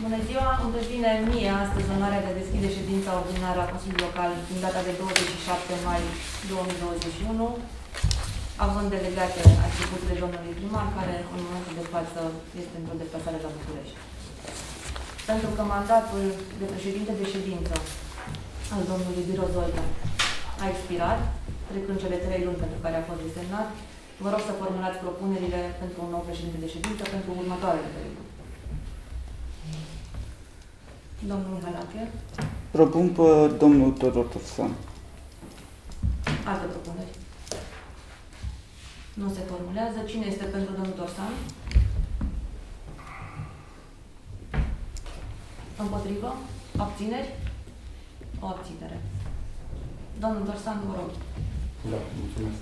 Bună ziua! Îmi revine mie astăzi onoarea de a deschide ședința ordinară a Consiliului Local din data de 27 mai 2021, având delegate atribuțiile domnului primar, care în momentul de față este într-o deplasare la București. Pentru că mandatul de președinte de ședință al domnului Biro Zoltan a expirat, trecând cele 3 luni pentru care a fost desemnat, vă rog să formulați propunerile pentru un nou președinte de ședință pentru următoarele 3 luni. Domnul Mihalache. Propun pe domnul Tudor Tursan. Alte propuneri. Nu se formulează. Cine este pentru domnul Tursan? Împotrivă? Abțineri? O abținere. Domnul Tursan, vă rog. Da, mulțumesc.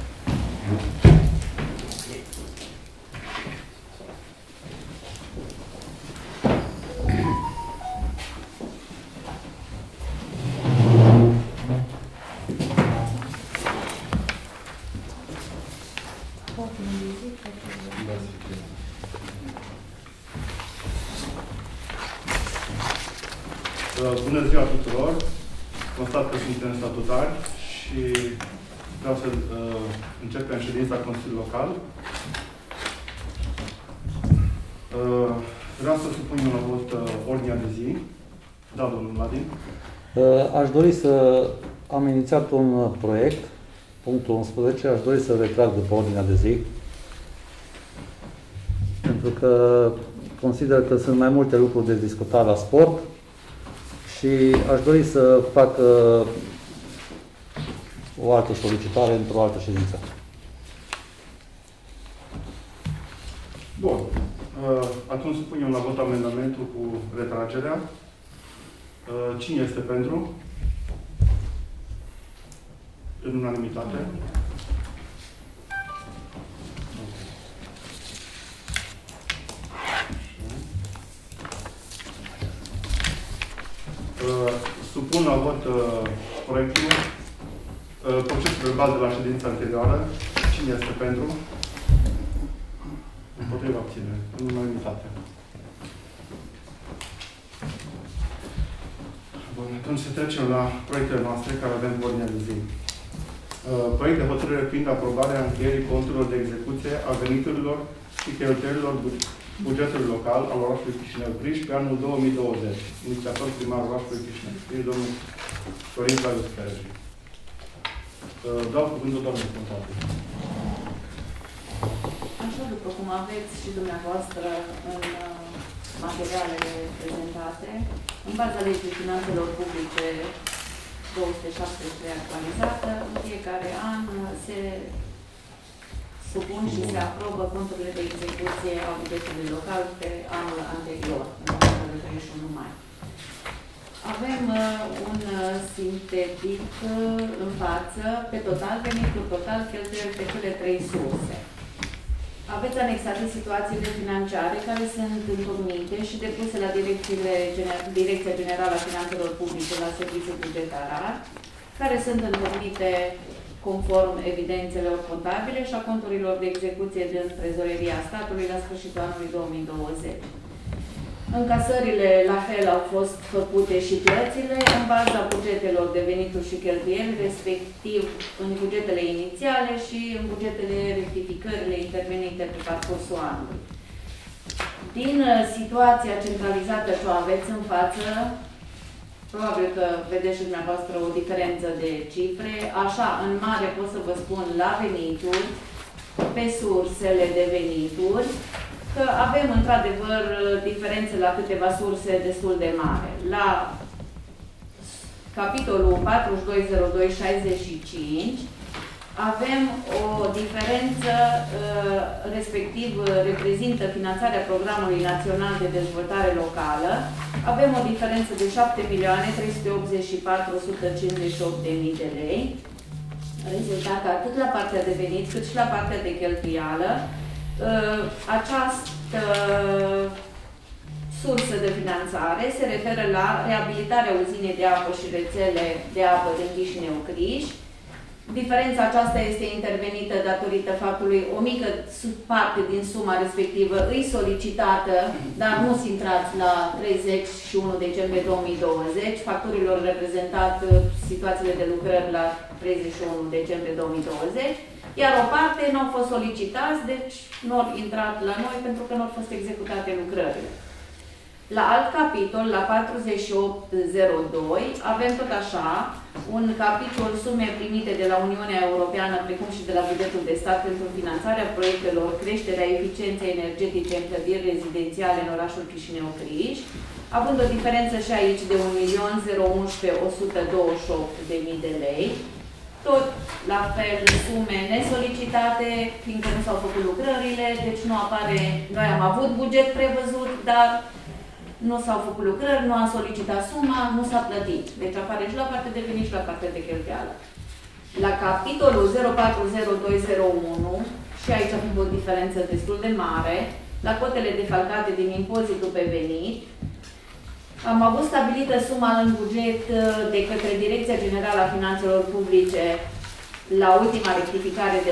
Bună ziua tuturor! Constat că suntem statutari și vreau să începem ședința Consiliului Local. Vreau să supunem la vot ordinea de zi. Da, domnul Vladin. Aș dori să am inițiat un proiect, punctul 11, aș dori să retrag după ordinea de zi, pentru că consider că sunt mai multe lucruri de discutat la sport și aș dori să fac o altă solicitare într-o altă ședință. Bun. Atunci supunem la vot amendamentul cu retragerea. Cine este pentru? În unanimitate. Supun la vot proiectul, procesul verbal de la ședința anterioară. Cine este pentru? Împotriva abținere. În unanimitate. Bun, atunci să trecem la proiectele noastre care avem pe ordinea de zi. Proiect de hotărâre privind aprobarea încheierii conturilor de execuție a veniturilor și cheltuielilor bugetului local al orașului Chișinău Criș pe anul 2020. Inițiator primar orașului Chișinău Criș, domnul Florin Clavius Pereji. Dau cuvântul doamnei contabil. Așa, după cum aveți și dumneavoastră în materialele prezentate, în baza legii finanțelor publice 273 actualizată, în fiecare an se supun și se aprobă conturile de execuție a bugetului local pe anul anterior, în 31 mai. Avem un sintetic în față, pe total, venitul total, cheltuieli pe cele 3 surse. Aveți anexate situațiile financiare care sunt întocmite și depuse la Direcția Generală a Finanțelor Publice la Serviciul Bugetar, care sunt întocmite conform evidențelor contabile și a conturilor de execuție din Trezoreria Statului la sfârșitul anului 2020. Încasările, la fel, au fost făcute și plățile în baza bugetelor de venituri și cheltuieli, respectiv în bugetele inițiale și în bugetele rectificările intervenite pe parcursul anului. Din situația centralizată ce o aveți în față, probabil că vedeți și dumneavoastră o diferență de cifre. Așa, în mare pot să vă spun la venituri, pe sursele de venituri, că avem într-adevăr diferențe la câteva surse destul de mari. La capitolul 420265 avem o diferență, respectiv reprezintă finanțarea Programului Național de Dezvoltare Locală. Avem o diferență de 7.384.158.000 de lei, rezultat atât la partea de venit cât și la partea de cheltuială. Această sursă de finanțare se referă la reabilitarea uzinei de apă și rețele de apă din Chișinău Criș, Diferența aceasta este intervenită datorită faptului o mică parte din suma respectivă îi solicitată, dar nu sunt intrați la 31 decembrie 2020, facturilor reprezentat situațiile de lucrări la 31 decembrie 2020, iar o parte nu au fost solicitați, deci nu au intrat la noi pentru că nu au fost executate lucrările. La alt capitol, la 4802, avem tot așa un capitol sume primite de la Uniunea Europeană, precum și de la bugetul de stat pentru finanțarea proiectelor, creșterea eficienței energetice în clădiri rezidențiale în orașul Chișinău-Criș, având o diferență și aici de 1.011.128.000 de lei. Tot la fel sume nesolicitate, fiindcă nu s-au făcut lucrările, deci nu apare, noi am avut buget prevăzut, dar nu s-au făcut lucrări, nu a solicitat suma, nu s-a plătit. Deci apare și la partea de venit și la partea de cheltuială. La capitolul 040201, și aici avem o diferență destul de mare, la cotele defalcate din impozitul pe venit, am avut stabilită suma în buget de către Direcția Generală a Finanțelor Publice la ultima rectificare de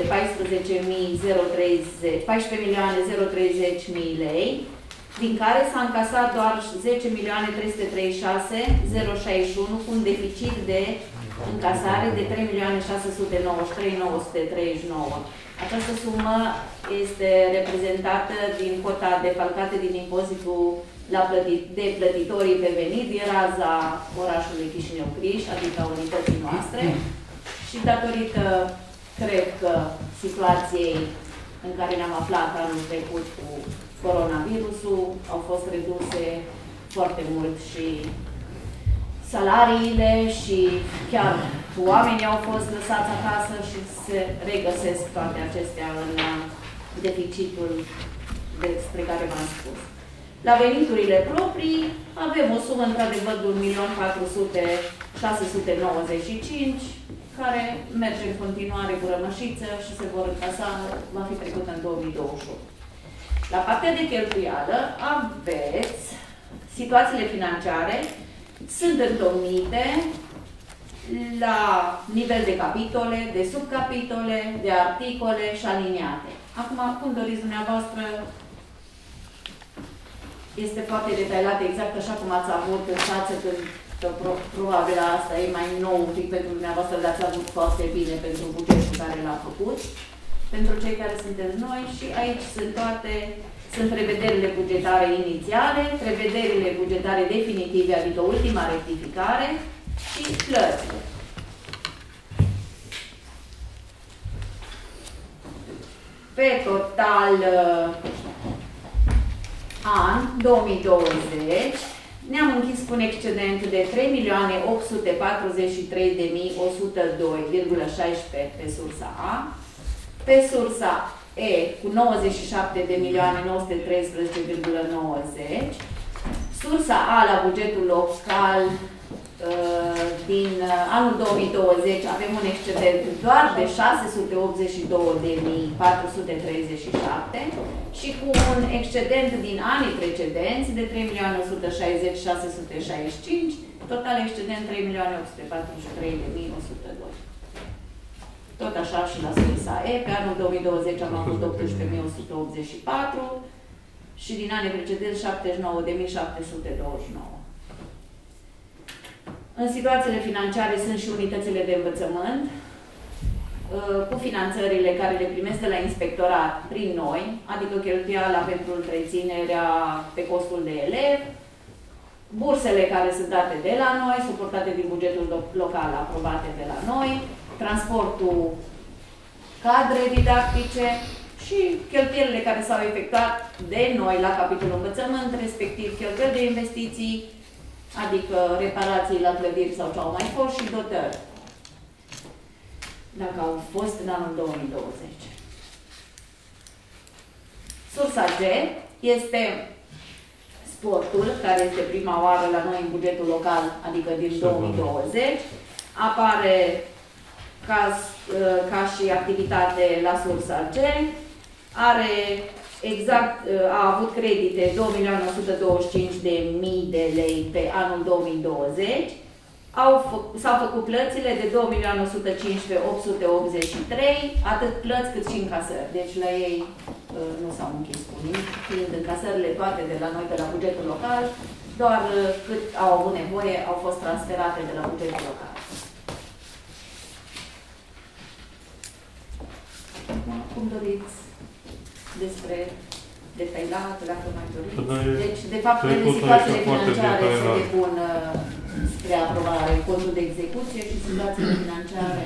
14.030.030 lei, din care s-a încasat doar 10.336.061 cu un deficit de încasare de 3.693.939. Această sumă este reprezentată din cota defalcată din impozitul de plătitorii pe venit din raza orașului Chișinău-Criș, adică a unității noastre, și datorită, cred că, situației în care ne-am aflat anul trecut cu coronavirusul, au fost reduse foarte mult și salariile și chiar oamenii au fost lăsați acasă și se regăsesc toate acestea în deficitul despre care v-am spus. La veniturile proprii avem o sumă într-adevăr de 1.400.695, care merge în continuare cu rămășiță și se vor încasa, va fi trecută în 2028. La partea de cheltuială aveți situațiile financiare, sunt întocmite la nivel de capitole, de subcapitole, de articole și aliniate. Acum, cum doriți dumneavoastră, este foarte detaliat, exact așa cum ați avut în față, când probabil asta e mai nou un pic pentru dumneavoastră, dar ați avut foarte bine pentru bugetul care l-a făcut, pentru cei care sunteți noi, și aici sunt toate, sunt prevederile bugetare inițiale, prevederile bugetare definitive, adică ultima rectificare, și plățile. Pe total, an 2020, ne-am închis cu un excedent de 3.843.102,16 pe sursa A, pe sursa E cu 97.913,90, sursa A la bugetul local din anul 2020 avem un excedent doar de 682.437 și cu un excedent din anii precedenți de 3.160.665, total excedent 3.843.102. Tot așa și la sursa E, pe anul 2020 am avut 18.184 și din anii precedenți 79.729. În situațiile financiare sunt și unitățile de învățământ, cu finanțările care le primesc de la inspectorat prin noi, adică cheltuiala pentru întreținerea pe costul de elev, bursele care sunt date de la noi, suportate din bugetul local, aprobate de la noi, transportul cadre didactice și cheltuielile care s-au efectuat de noi la capitolul învățământ, respectiv cheltuieli de investiții, adică reparații la clădiri sau ce au mai fost, și dotări, dacă au fost în anul 2020. Sursa G este sportul, care este prima oară la noi în bugetul local, adică din 2020. Apare ca și activitate la sursa G. Are exact, a avut credite 2.125.000 de lei pe anul 2020. S-au făcut plățile de 2.115.883, atât plăți cât și încasări. Deci la ei nu s-au închis cu nimic, fiind încasările toate de la noi, de la bugetul local, doar cât au avut nevoie au fost transferate de la bugetul local. Cum doriți despre detailat, dacă mai doriți? Deci, de fapt, situațiile financiare se depun spre aprobare codul de execuție și situațiile financiare.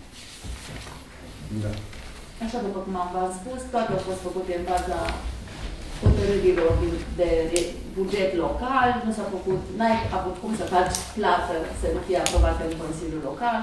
Da. Așa după cum v-am spus, toate au fost făcute în baza hotărârilor de buget local, nu s-a făcut, n-ai avut cum să faci plată să nu fie aprobată în Consiliul Local.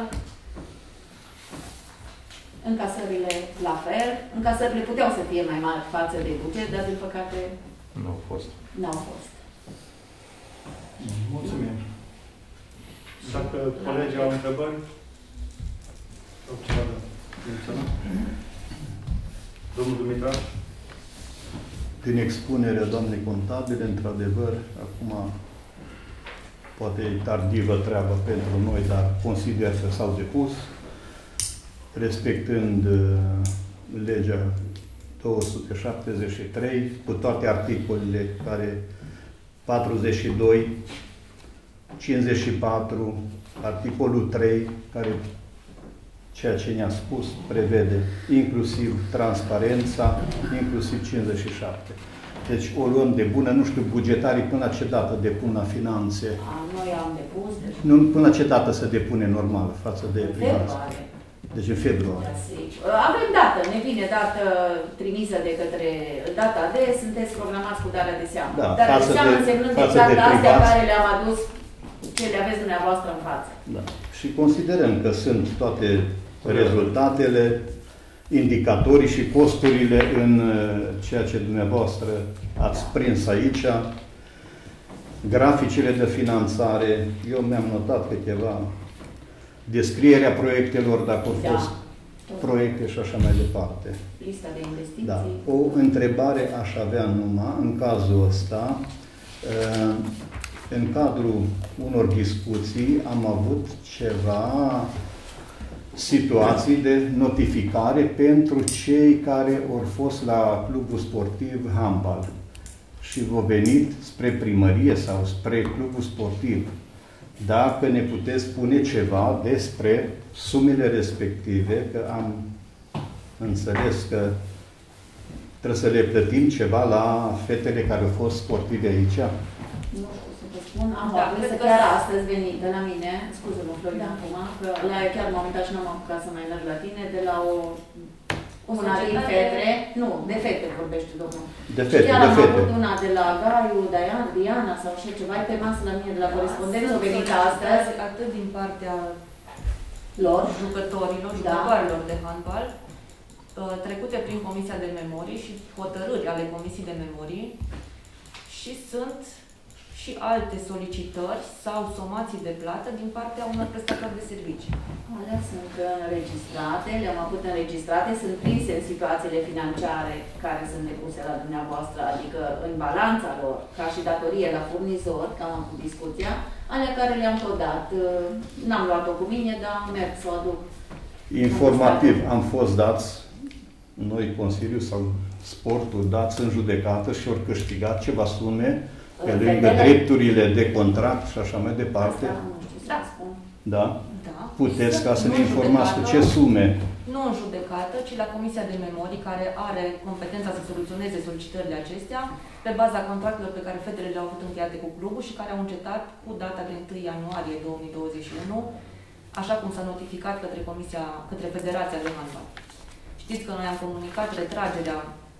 Încasările la fel. Încasările puteau să fie mai mari față de buget, dar din păcate nu au fost. N-au fost. Mulțumim. Dacă colegii au întrebări sau ceva de menționat. Domnul Dumitru? Din expunerea doamnei contabile, într-adevăr, acum poate e tardivă treaba pentru noi, dar consider că s-au depus, respectând legea 273, cu toate articolele care 42, 54, articolul 3, care ceea ce ne-a spus prevede inclusiv transparența, inclusiv 57. Deci o luăm de bună, nu știu, bugetarii până la ce dată depun la finanțe? Noi am depus. Deci... Nu, până la ce dată se depune normal față de privați? Deci în februarie. Avem dată, ne vine dată trimisă de către data de, sunteți programați cu darea de seamă. Da, darea de seamă însemnând exact astea care le-am adus, ce le aveți dumneavoastră în față. Da. Și considerăm că sunt toate rezultatele, indicatorii și costurile în ceea ce dumneavoastră ați prins aici, graficele de finanțare, eu mi-am notat câteva, descrierea proiectelor, dacă au fost proiecte și așa mai departe. Lista de investiții. Da. O întrebare aș avea numai, în cazul ăsta, în cadrul unor discuții am avut ceva situații de notificare pentru cei care au fost la clubul sportiv handbal și v-au venit spre primărie sau spre clubul sportiv. Dacă ne puteți spune ceva despre sumele respective, că am înțeles că trebuie să le plătim ceva la fetele care au fost sportive aici. Nu știu să vă spun, am o adresă chiar astăzi venită la mine, scuze-mă, Florian, acum, că la chiar m-am uitat și n-am apucat să mai merg la tine, de la una din fete, nu, de fete vorbește domnul. De fete, chiar de am fete. avut una de la Gaiu, Diana sau așa ceva, pe masă la mine, de la corespondență, au venit astăzi. Atât din partea lor, jucătorilor de handbal, trecute prin Comisia de Memorii și hotărâri ale Comisiei de Memorii și sunt și alte solicitări sau somații de plată din partea unor prestatori de servicii. Alea sunt înregistrate, le-am avut înregistrate, sunt prinse în situațiile financiare care sunt depuse la dumneavoastră, adică în balanța lor, ca și datorie la furnizor, că am avut discuția, alea care le-am tot dat. N-am luat-o cu mine, dar am mers să o aduc. Informativ am fost dați, noi, Consiliul sau Sportul, dați în judecată și au câștigat ceva sume pe lângă drepturile de contract și așa mai departe. Asta nu știu să spun. Da? Da. Puteți ca să ne informați cu ce sume? Nu în judecată, ci la Comisia de Memorii, care are competența să soluționeze solicitările acestea pe baza contractelor pe care fetele le-au avut încheiate cu clubul și care au încetat cu data de 1 ianuarie 2021, așa cum s-a notificat către Federația de Handbal. Știți că noi am comunicat retragerea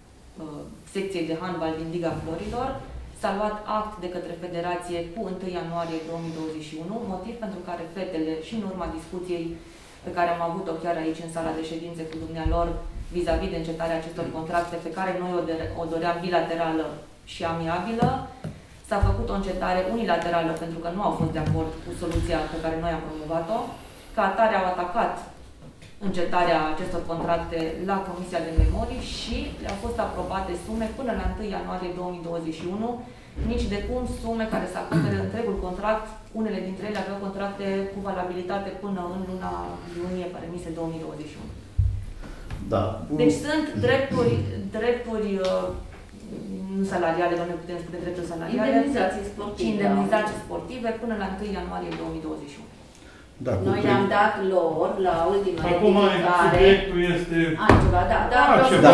secției de handbal din Liga Florilor. S-a luat act de către Federație cu 1 ianuarie 2021, motiv pentru care fetele, și în urma discuției pe care am avut-o chiar aici în sala de ședințe cu dumnealor, vis-a-vis de încetarea acestor contracte pe care noi o doream bilaterală și amiabilă, s-a făcut o încetare unilaterală pentru că nu au fost de acord cu soluția pe care noi am promovat-o. Ca atare au atacat încetarea acestor contracte la Comisia de Memorii și le-au fost aprobate sume până la 1 ianuarie 2021, nici de cum sume care să acopere întregul contract. Unele dintre ele aveau contracte cu valabilitate până în luna iunie, permise 2021. Da. Deci sunt drepturi nu salariale, doamne, putem spune drepturi salariale. Indemnizații sportive. Indemnizații sportive până la 1 ianuarie 2021. Da, Noi le-am dat lor la ultima Acum rectificare. subiectul este... Altceva, da. Altceva.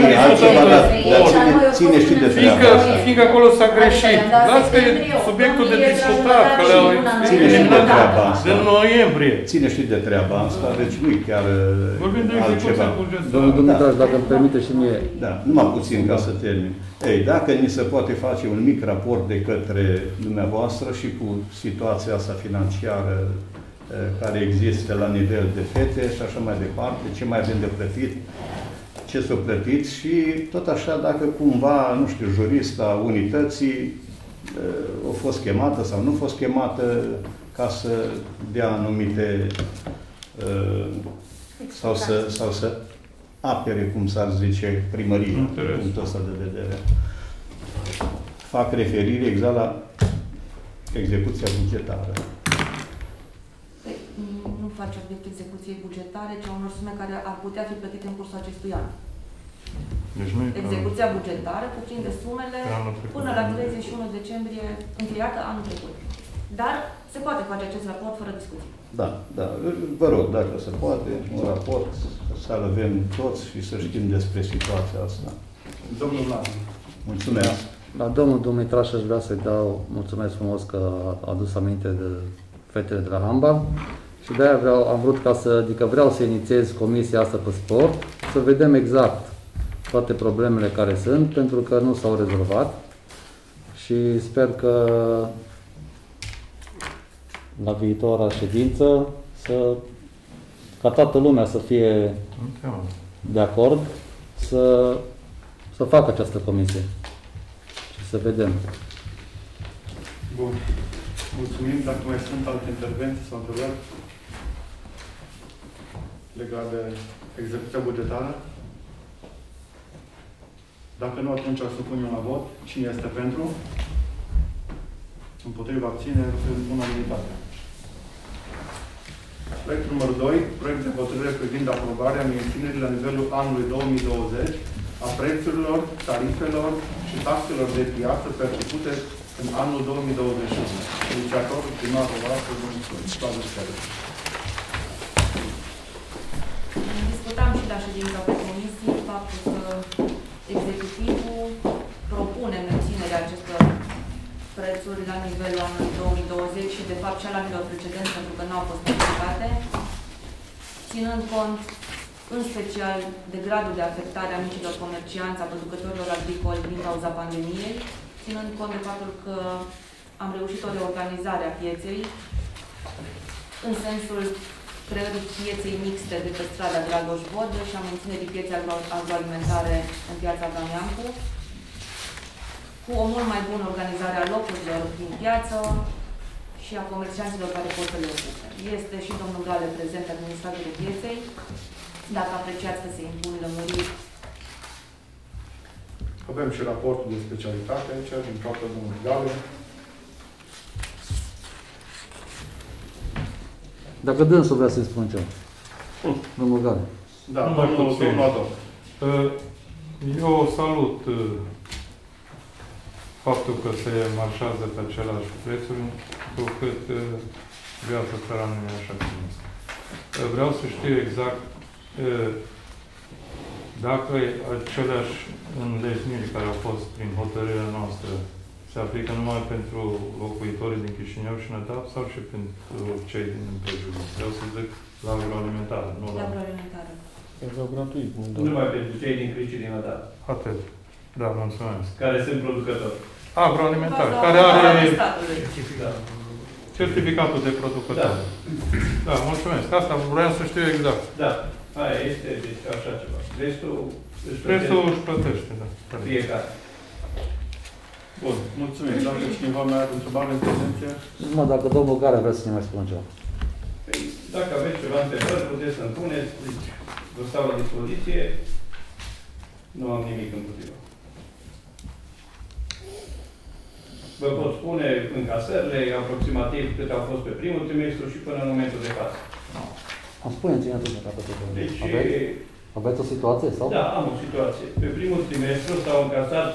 Ține și de treaba asta. Fiindcă acolo s-a greșit. Lasă că e subiectul de discutat, că le-au eliminat în noiembrie. Ține și de treaba asta, deci nu-i chiar Vorbim de altceva. execuția bugetară. Domnul Dumitraș, dacă îmi permite și mie. Da, numai puțin ca să termin. Ei, dacă ni se poate face un mic raport de către dumneavoastră și cu situația asta financiară care există la nivel de fete și așa mai departe, ce mai avem de plătit, ce s-a plătit și tot așa dacă cumva, nu știu, jurista unității a fost chemată sau nu a fost chemată ca să dea anumite sau să apere, cum s-ar zice, primăria, din punctul ăsta de vedere. Fac referire exact la execuția bugetară. Nu face obiect execuției bugetare, ci a unor sume care ar putea fi plătite în cursul acestui an. Deci nu e Execuția bugetară cuprinde sumele până la 31 decembrie încheiată anul trecut. Dar se poate face acest raport fără discuție. Da, da. Vă rog, dacă se poate, un raport, să-l avem toți și să știm despre situația asta. Domnul Vlad. Mulțumesc. La domnul Dumitraș aș vrea să-i dau mulțumesc frumos că a adus aminte de fetele de la handbal. Și de-aia am vrut adică vreau să inițiez comisia asta pe sport, să vedem exact toate problemele care sunt, pentru că nu s-au rezolvat. Și sper că la viitoarea ședință ca toată lumea să fie de acord să facă această comisie și să vedem. Bun. Mulțumim. Dacă mai sunt alte intervenții sau întrebări legate de execuția bugetară? Dacă nu, atunci o supunem la vot. Cine este pentru? Împotriva abțineri, în unanimitate. Proiectul numărul 2, proiect de hotărâre privind aprobarea menținerii la nivelul anului 2020 a prețurilor, tarifelor și taxelor de piață percepute în anul 2021. Inițiator, primarul orașului, domnul Claudiu Stere. Discutam și la ședința pe comisie faptul că executivul propune menținerea acestor prețuri la nivelul anului 2020 și de fapt și la anilor precedenți, pentru că nu au fost modificate, ținând cont în special de gradul de afectare a micilor comercianți, a producătorilor agricoli din cauza pandemiei, ținând cont de faptul că am reușit o reorganizare a pieței în sensul creării pieței mixte de pe strada Dragoș Vodă și a menținerii pieței agroalimentare în piața Damiancu, cu o mult mai bună organizare a locurilor din piață și a comercianților care pot să le ocupe. Este și domnul Gale prezent, administratorul pieței, dacă apreciați că se impun lămuriri. Avem și raportul de specialitate aici, din partea domnului Gale. Dacă dânsul vrea să-i spun ceva. Domnul Gale. Da, domnul Ador. Eu salut faptul că se marșează pe același prețuri, cu cât viața țărană nu e așa cum este. Vreau să știu exact dacă aceleași înlesniri care au fost prin hotărârea noastră se aplică numai pentru locuitorii din Chișinău și Nădap sau și pentru cei din împrejur. Vreau să zic la agroalimentară, nu la... agroalimentară. Erau gratuit. Numai pentru cei din Crici din Nădap. Atât. Da, mulțumesc. Care sunt producători. Agroalimentar, care are certificatul de producător. Da. Da, mulțumesc. Asta vreau să știu exact. Da. Aia este, deci așa ceva. Restul își plătește, da. Fiecare. Bun, mulțumim. Dacă cineva mai are întrebare, intervenție? Numai dacă domnul Gare vrea să ne mai spună ceva. Dacă aveți ceva întrebări, puteți să-mi puneți, deci vă stau la dispoziție, nu am nimic împotriva. Vă pot spune încasările, aproximativ cât au fost pe primul trimestru și până în momentul de față. Îmi spuneți-ne atunci, dacă Deci, aveți o situație sau? Da, am o situație. Pe primul trimestru s-au încasat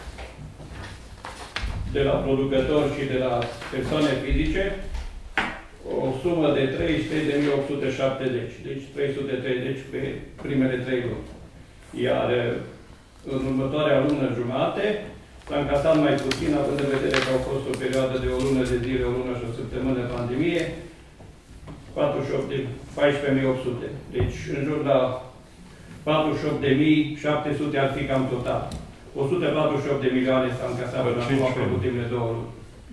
de la producători și de la persoane fizice o sumă de 300.870, deci 330 pe primele 3 luni. Iar în următoarea lună jumate s-a încasat mai puțin, având în vedere că au fost o perioadă de o lună de zile, o lună și o săptămână pandemie, 14.800. Deci în jur la 48.700 ar fi cam total. 148 de milioane s-au încasat până acum pe ultimele 2 luni.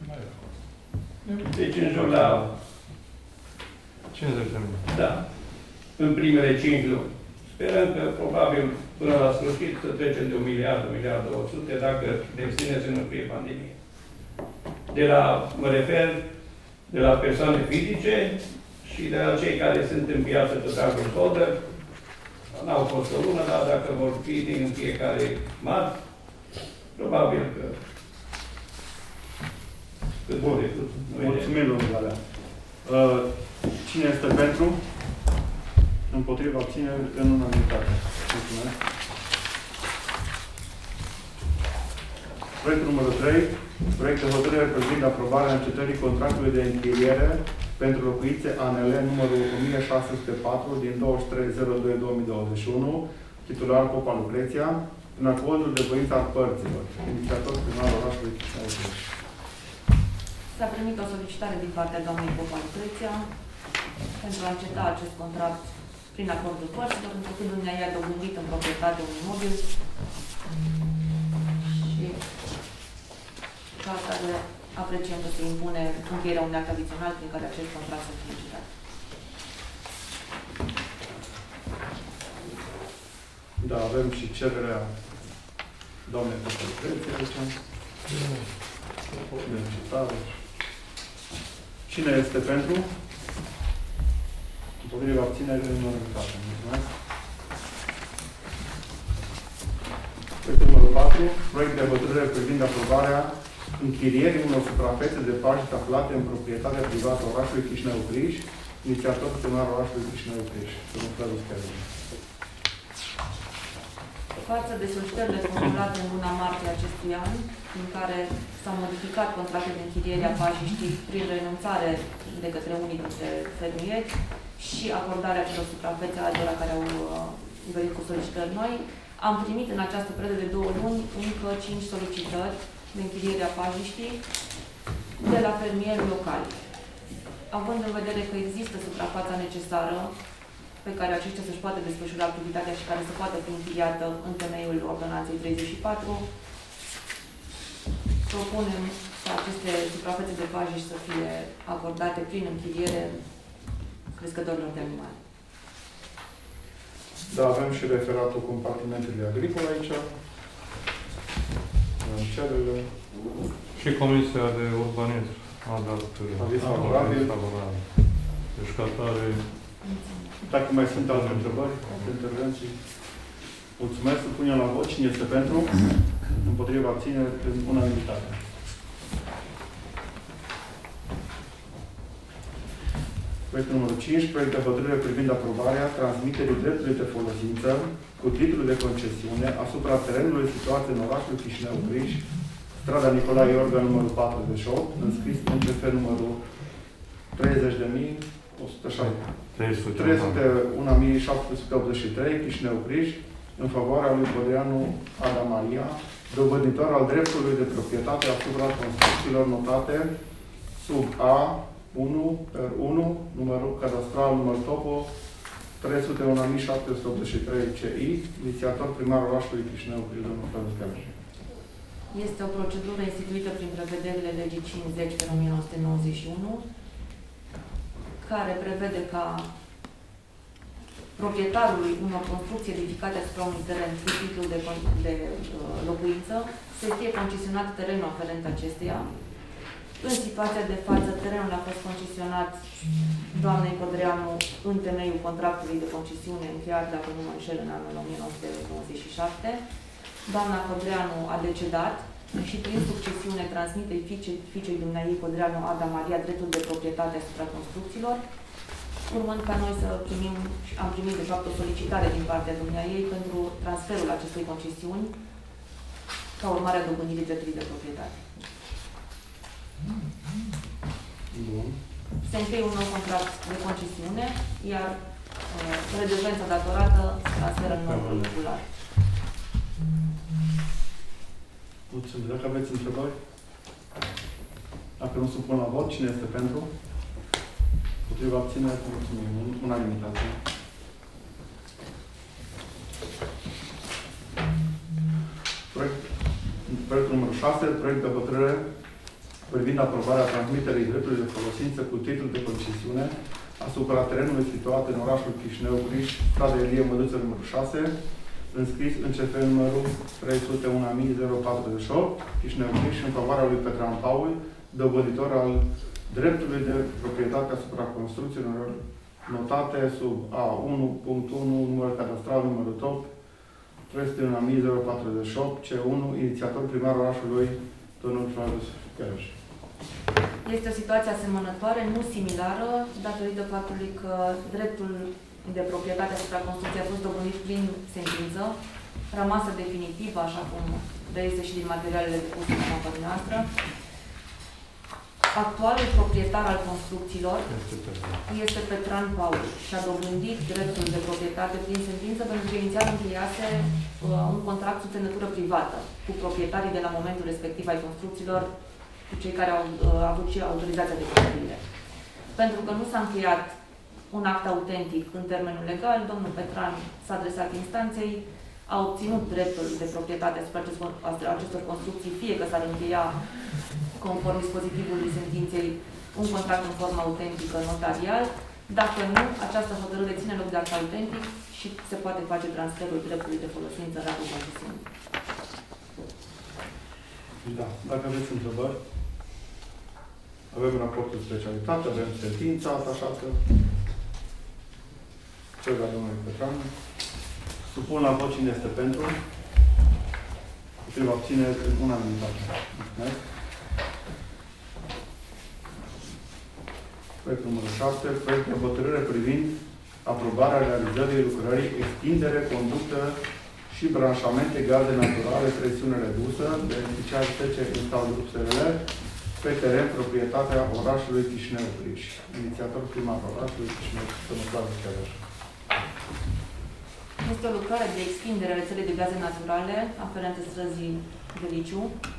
Deci în jur la 50 de mii. Da. În primele 5 luni. Sperăm că probabil până la sfârșit să trecem de 1 miliard, 1 miliard 200 dacă ne ține să nu fie pandemie. De la, mă refer, de la persoane fizice și de la cei care sunt în piață pe dragul hodă. N-au fost o lună, dar dacă vor fi din fiecare marți, probabil că cât Bun. Mulțumim, domnule Valea. Cine este pentru? Împotriva abțineri în unanimitate. Mulțumesc. Proiectul numărul 3. Proiect de hotărâre privind aprobarea încetării contractului de închiriere pentru locuințe ANL numărul 1604 din 23/02/2021, titular Popa Lucreția, în acordul de voință al părților. Inițiator primarul orașului Chișinău. S-a primit o solicitare din partea doamnei Popa Lucreția pentru a înceta acest contract prin acordul părților, întrucât dumneavoastră i-a dobândit în proprietate un imobil și ca asta apreciem că se impune încheierea unui act adițional prin care acest contract să fie încetat. Da, avem și cererea doamnei Popa Lucreția aici. Cine este pentru? Împotriva abținerii în unanimitate. Mulțumesc. Proiectul numărul 4. Proiect de hotărâre privind aprobarea închirierii unor suprafețe de pajiști aflate în proprietatea privată a orașului Chișinău-Criș, inițiator primarul orașului Chișinău-Criș. Domnul Flaviu Scăriu. Față de solicitările formulate în luna martie acestui an, în care s-au modificat contractele de închiriere a pajiștii prin renunțare de către unii dintre fermieri și acordarea celor suprafețe altora care au venit cu solicitări noi, am primit în această perioadă de 2 luni încă 5 solicitări de închiriere a pajiștii de la fermieri locali. Având în vedere că există suprafața necesară pe care aceștia să-și poată desfășura activitatea și care să poată fi închiriată în temeiul ordonanței 34, propunem ca aceste suprafețe de pajiști să fie acordate prin închiriere crescătorilor de animale. Da, avem și referatul compartimentului agricol aici. Cererile. Și Comisia de Urbanism a dat aviz favorabil. Deci, ca tare... Dacă mai sunt alte întrebări, alte intervenții, mulțumesc. Să punem la vot. Cine este pentru? Împotriva abținere în unanimitate. Proiectul numărul 5. Proiect de hotărâre privind aprobarea transmiterii dreptului de folosință cu titlul de concesiune asupra terenului situat în orașul Chișinău-Criș, strada Nicolae Iorga numărul 48, înscris în CF numărul 301.783, Chișinău-Criș, în favoarea lui Bădeanu Ada Maria, dobânditor al dreptului de proprietate asupra construcțiilor notate sub A1/1, numărul cadastral, numărul topo, 301.783 CI, inițiator primarul orașului Chișinău-Criș, domnul Flaviu Scăriu. Este o procedură instituită prin prevederile legii 50/1991, care prevede ca proprietarului unor construcții edificate asupra unui teren cu titlul de locuință să fie concesionat terenul aferent acesteia În situația de față, terenul a fost concesionat doamnei Codreanu în temeiul contractului de concesiune încheiat, dacă nu mă înșel, în anul 1997. Doamna Codreanu a decedat și prin succesiune transmite fiicei dumneaei Codreanu Ada Maria dreptul de proprietate asupra construcțiilor, urmând ca noi să primim, am primit de fapt o solicitare din partea dumneaei pentru transferul acestei concesiuni ca urmare a dobândirii dreptului de proprietate. Bun. Se încheie un nou contract de concesiune, iar redevența datorată se transferă în noul titular. Mulțumesc. Dacă aveți întrebări? Dacă nu supun la vot, cine este pentru? Potriva abținere, mulțumim. Unanimitate. Proiectul numărul 6, proiect de hotărâre privind aprobarea transmiterii dreptului de folosință cu titlul de concesiune asupra terenului situat în orașul Chișinău, Criș, strada Elie Măduță numărul 6, înscris în CF numărul 301.048, Chișinău, Criș, în favoarea lui Petran Paul, dobânditor al dreptului de proprietate asupra construcțiilor notate sub A1.1, numărul cadastral, numărul top, 301.048, C1, inițiator primar orașului domnul Flavius Chereș. Este o situație asemănătoare, nu similară, datorită faptului că dreptul de proprietate asupra construcției a fost dobândit prin sentință, rămasă definitivă, așa cum reiese și din materialele depuse în mapa noastră. Actualul proprietar al construcțiilor este Petran Paul și a dobândit dreptul de proprietate prin sentință pentru că inițial încheiase un contract sub semnătură privată cu proprietarii de la momentul respectiv ai construcțiilor, cu cei care au avut și autorizația de construire. Pentru că nu s-a încheiat un act autentic în termenul legal, domnul Petran s-a adresat instanței, a obținut dreptul de proprietate asupra acestor construcții, fie că s-ar încheia conform dispozitivului sentinței un contract în formă autentică notarial. Dacă nu, această hotărâre ține loc de act autentic și se poate face transferul dreptului de folosință în actul concesiunii. Da. Dacă aveți întrebări, avem raportul de specialitate, avem sentința atașată. Cel de-al domnului Petran. Supun la vot cine este pentru. Împotriva abținere în unanimitate. Mulțumesc. Proiectul numărul 6, proiect de hotărâre privind aprobarea realizării lucrării, extindere, conductă și branșamente gaze naturale, presiune redusă, beneficiar TC Instal Grup SRL, pe teren proprietatea orașului Chișinău Criș. Inițiator primar orașului Chișinău, domnul Flavius Chereș. Este o lucrare de extindere a rețelei de gaze naturale aferente străzii Deliciu.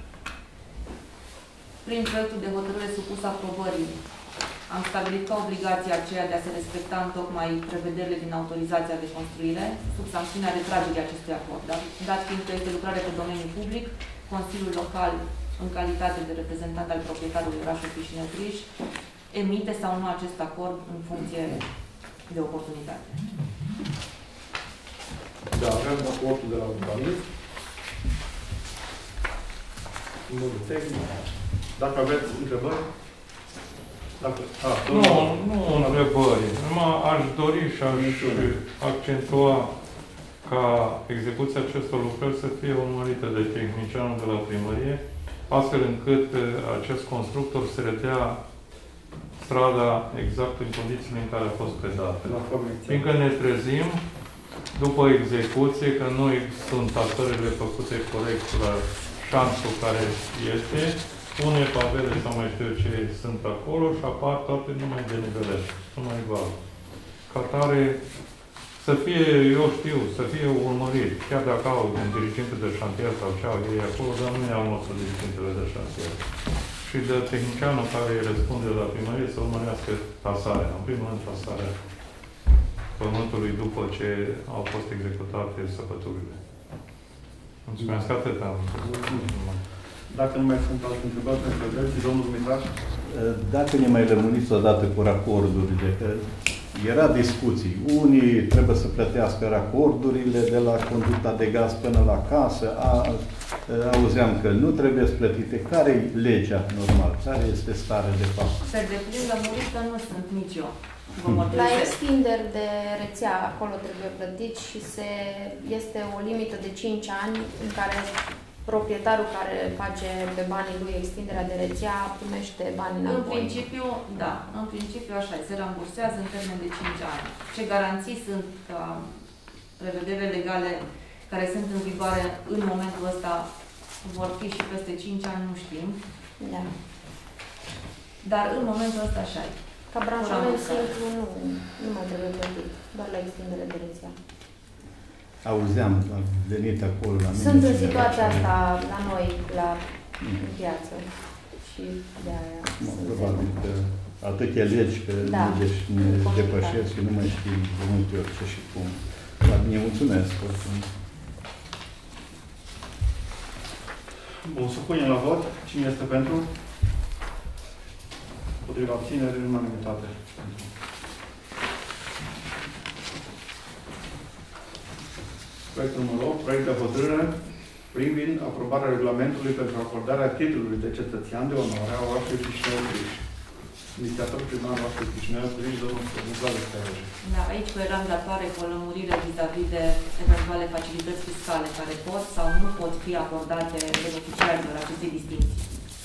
Prin proiectul de hotărâre supus aprobării, am stabilit ca obligația aceea de a se respecta întocmai prevederile din autorizația de construire, sub sancțiunea retragerii acestui acord. Dat fiind că este lucrare pe domeniu public, Consiliul Local, în calitate de reprezentant al proprietarului orașului Chișinău Criș, emite sau nu acest acord în funcție de oportunitate. Da, avem raportul de la urbanism. Numărul tehnic. Dacă aveți întrebări? Nu întrebări. Numai aș dori și aș accentua ca execuția acestor lucrări să fie urmărită de tehnicianul de la primărie, astfel încât acest constructor să redea strada exact în condițiile în care a fost predată. Fiindcă ne trezim, după execuție, că nu sunt atărele făcute corect la șanțul care este, pune pavele sau mai știu ce sunt acolo și apar toate numai de nivelări, numai val. Ca tare, să fie, eu știu, să fie urmărit, chiar dacă au un diriginte de șantier sau ce au ei acolo, dar nu i-au nostru dirigintele de șantier. Și de tehnicianul care răspunde la primărie să urmărească tasarea, în primul rând tasarea pământului după ce au fost executate săpăturile. Mulțumesc, atât am. Dacă nu mai sunt alte întrebări, pentru domnul Mitraș? Dacă ne mai lămuriți odată cu racordurile, că era discuții. Unii trebuie să plătească racordurile de la conducta de gaz până la casă, Auzeam că nu trebuie plătite. Care e legea normal? Care este starea de fapt? Pe deplin lămurită nu sunt nici eu. Vă La mărturisesc. extinderi de rețea, acolo trebuie plătit și este o limită de 5 ani în care proprietarul care face pe banii lui extinderea de rețea primește banii În înapoi. principiu, da, în principiu așa e, se rambursează în termen de 5 ani. Ce garanții sunt ca prevedere legale care sunt în vigoare în momentul ăsta vor fi și peste 5 ani, nu știm. Da. Dar în momentul ăsta așa e. Ca branșament simplu nu mai trebuie plătit, doar la extindere de rețea. Auzeam, a venit acolo la mine. Sunt în cineva situația care- asta la noi, în piață. Și de aia. Probabil că atâtea legi că Da. ne depășesc și nu mai știm de multe ori ce și cum. Dar mie mulțumesc oricum. Bun, supunem la vot. Cine este pentru? Potriva abținere, în unanimitate. Proiectul numărul 8, proiect de hotărâre privind aprobarea regulamentului pentru acordarea titlului de cetățean de onoare a orașului Chișinău-Criș. Inițiator primar orașului Chișinău-Criș, domnul Stănislav Steaje. Da, aici eram datoare cu o lămurire vis-a-vis de eventuale facilități fiscale care pot sau nu pot fi acordate beneficiarilor acestei distinții.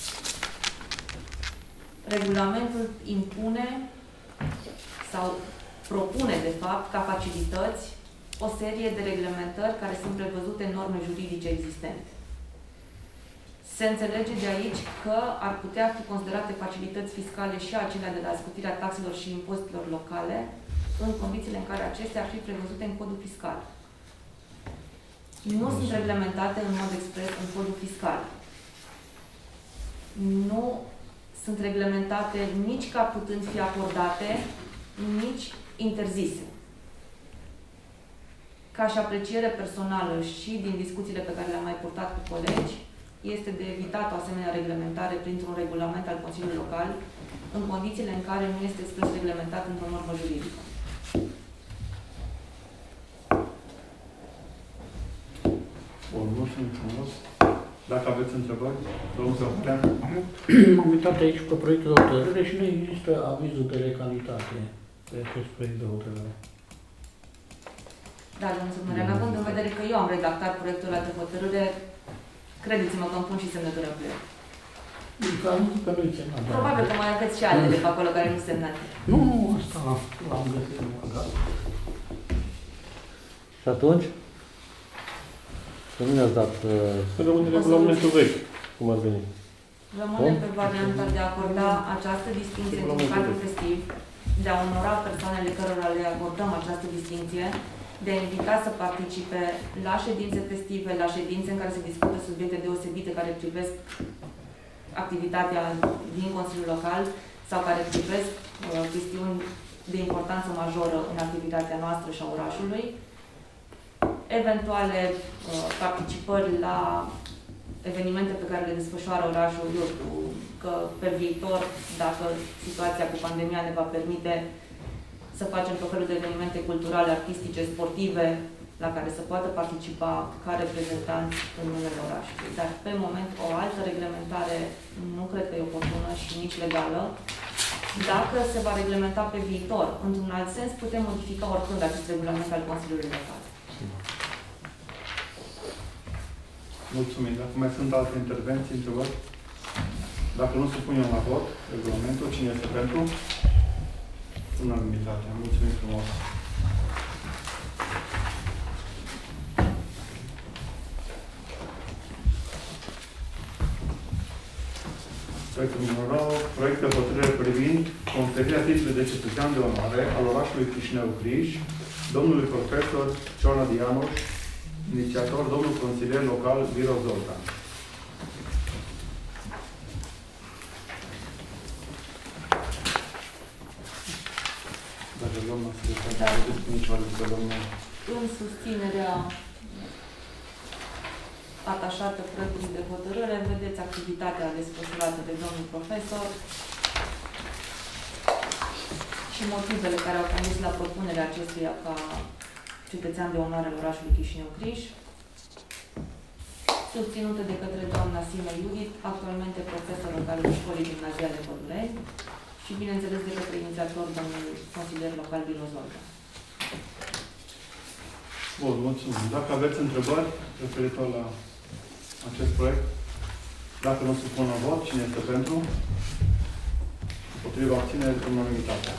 Regulamentul impune sau propune, de fapt, ca facilități o serie de reglementări care sunt prevăzute în norme juridice existente. Se înțelege de aici că ar putea fi considerate facilități fiscale și acelea de la scutirea taxelor și impozitelor locale, în condițiile în care acestea ar fi prevăzute în codul fiscal. Nu sunt reglementate în mod expres în codul fiscal. Nu sunt reglementate nici ca putând fi acordate, nici interzise. Ca și apreciere personală și din discuțiile pe care le-am mai purtat cu colegi, este de evitat o asemenea reglementare printr-un regulament al Consiliului Local, în condițiile în care nu este expres reglementat într-o normă juridică. Bun, mulțumim frumos. Dacă aveți întrebări, domnul Zăurean. M-am uitat aici pe proiectul de hotărâre și nu există avizul de legalitate pe acest proiect de hotărâre. Da, domnul Sămărean, având în vedere că eu am redactat proiectul ăla de hotărâre, credeți-mă că îmi pun și semnătură pe el. Că am zis că nu-i semnat. Probabil că mai aveți și altele pe acolo care nu semnate. Nu, asta l-am găsit numai gata. Și atunci? Că nu ne-ați dat... Să rămâne regulamentul vechi, cum ar veni. Rămânem pe varianta de a acorda această distinție într-un cadru festiv, de a onora persoanele cărora le acordăm această distinție, de a invita să participe la ședințe festive, la ședințe în care se discută subiecte deosebite care privesc activitatea din Consiliul Local sau care privesc chestiuni de importanță majoră în activitatea noastră și a orașului, eventuale participări la evenimente pe care le desfășoară orașul, eu știu, că pe viitor, dacă situația cu pandemia ne va permite să facem tot felul de evenimente culturale, artistice, sportive, la care să poată participa ca reprezentanți în numele orașului. Dar, pe moment, o altă reglementare nu cred că e oportună și nici legală. Dacă se va reglementa pe viitor, într-un alt sens, putem modifica oricând acest regulament al Consiliului Local. Mulțumim. Dacă mai sunt alte intervenții, întrebări? Dacă nu, supunem la vot regulamentul. Cine este pentru? Unanimitate. Mulțumim frumos. Proiectul numărul 9, proiect de hotărâre privind conferirea titlului de cetățean de onoare al orașului Chișinău-Criș, domnului profesor Ciorna Dianoș, inițiator, domnul consilier local Viro Zoltan. Dacă doamna secretară, vedeți cum nici că doamna... În susținerea atașată proiectului de hotărâre, vedeți activitatea desfășurată de domnul profesor și motivele care au condus la propunerea acestuia ca cetățean de onoare al orașului Chișinău-Criș. susținută de către doamna Sime Judith, actualmente profesor în cadrul școlii gimnaziale Pădureni și, bineînțeles, de către inițiator, domnul consilier local Vilo Zolta. Bun, mulțumim. Dacă aveți întrebări referitor la acest proiect, dacă nu se pun la vot, cine este pentru? Împotriva abținere de unanimitate.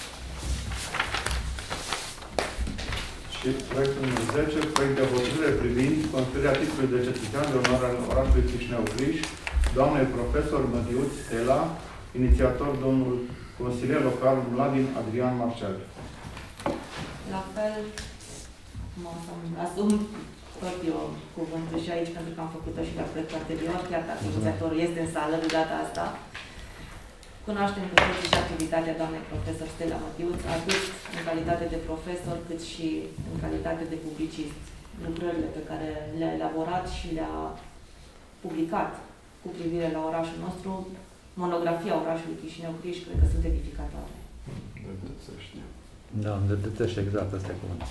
Și proiectul numărul 10, proiect de hotărâre privind conferirea titlului de cetățean de onoare al orașului Chișinău-Criș, doamnei profesor Mădiuț Stella, inițiator domnul consilier local Mladin Adrian Marcel. La fel, mă asum tot eu cuvântul și aici, pentru că am făcut-o și la proiectul anterior, chiar dacă inițiatorul este în sală de data asta. Cunoaștem cu toții și activitatea doamnei profesor Stella Mădiuț, atât în calitate de profesor, cât și în calitate de publicist. Lucrările pe care le-a elaborat și le-a publicat cu privire la orașul nostru, monografia orașului Chișinău-Criș, cred că sunt edificatoare. Da, de exact, asta e cuvântul.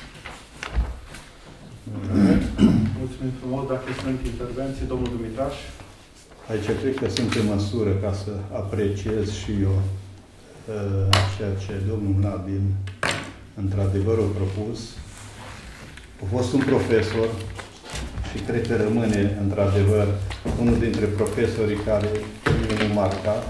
Mulțumim frumos. Dacă sunt intervenții, domnul Dumitraș. Aici cred că sunt în măsură ca să apreciez și eu ceea ce domnul Mladin într-adevăr a propus. A fost un profesor și cred că rămâne într-adevăr unul dintre profesorii care m-au marcat.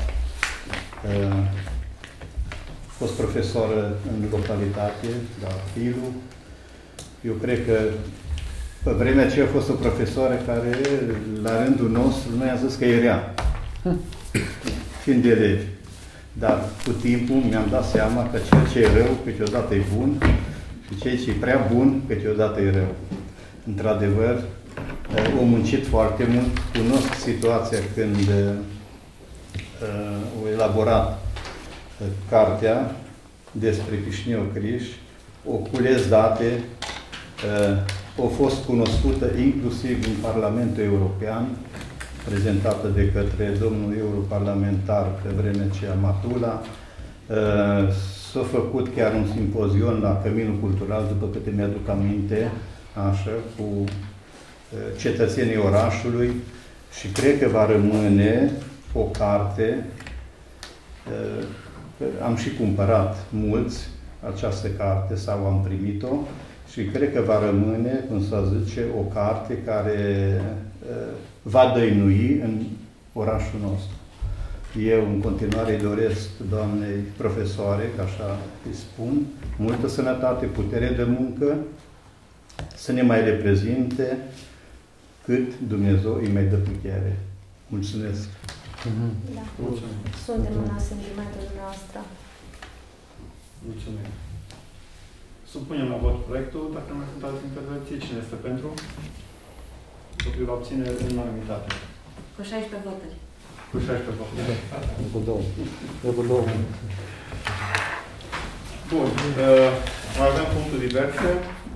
A fost profesor în localitate, la Filu. Eu cred că pe vremea aceea a fost o profesoară care, la rândul nostru, noi am zis că e rea, fiind elevi. Dar cu timpul mi-am dat seama că ceea ce e rău, câteodată e bun, și ceea ce e prea bun, câteodată e rău. Într-adevăr, am muncit foarte mult, cunosc situația când au elaborat cartea despre Chișinău-Criș, o cules date, a fost cunoscută inclusiv în Parlamentul European, prezentată de către domnul europarlamentar pe vremea aceea Matula. S-a făcut chiar un simpozion la Căminul Cultural, după câte mi-aduc aminte, așa, cu cetățenii orașului și cred că va rămâne o carte. Am și cumpărat mulți această carte sau am primit-o. Și cred că va rămâne, cum să zice, o carte care va dăinui în orașul nostru. Eu, în continuare, îi doresc doamnei profesoare, că așa îi spun, multă sănătate, putere de muncă, să ne mai reprezinte cât Dumnezeu îi mai dă putere. Mulțumesc! Da. Mulțumim! Suntem în asentimentul dumneavoastră. Mulțumim! Supunem la vot proiectul. Dacă nu mai sunt alte intervenții, cine este pentru? Împotriva abținere în unanimitate. Cu 16 voturi. Cu 16 voturi. Cu două. Bun. Mai avem punctul diverse.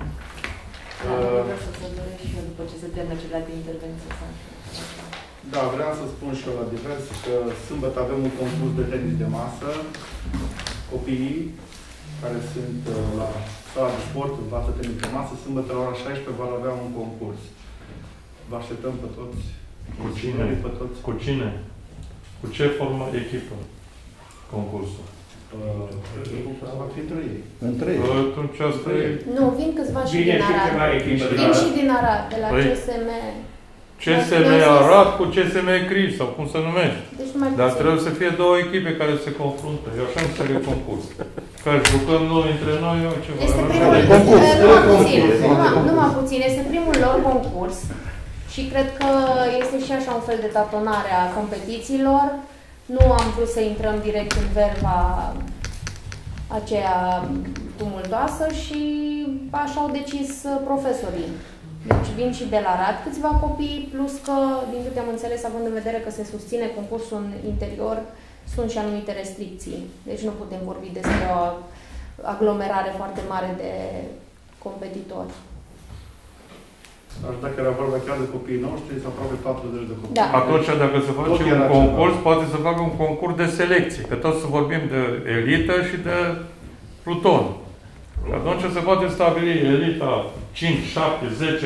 Vreau să doresc și eu după ce se termină celelalte intervenții. Da, vreau să spun și eu la divers că sâmbătă avem un concurs de tenis de masă. Copiii care sunt la sala de sport, învață tenis de masă, sâmbătă la ora 16 vor avea un concurs. Vă așteptăm pe toți. Cu cine? Pe toți. Cu cine? Cu ce formă echipă concursul? Va fi între ei. Între ei. Atunci asta e... Nu, vin câțiva și Vine din și Arad. ceva echipă de Vin la... și din Arad, de la Păi, CSM. CSM Arad cu CSM Criș, sau cum se numește. Deci numai Dar puțin. trebuie să fie două echipe care se confruntă. Eu așa înțeleg concurs. Care jucăm noi între noi, eu ceva. Este așa. primul, numai puțin, este primul lor concurs și cred că este și așa un fel de tatonare a competițiilor. Nu am vrut să intrăm direct în verba aceea tumultoasă și așa au decis profesorii. Deci vin și de la Arad câțiva copii, plus că, din câte am înțeles, având în vedere că se susține concursul în interior, sunt și anumite restricții. Deci nu putem vorbi despre o aglomerare foarte mare de competitori. Dar dacă era vorba chiar de copiii noștri, sunt aproape 40 de copii. Da. Atunci, dacă se face un concurs, poate să facă un concurs de selecție. Că tot să vorbim de elită și de pluton. Atunci se poate stabili elita 5, 7, 10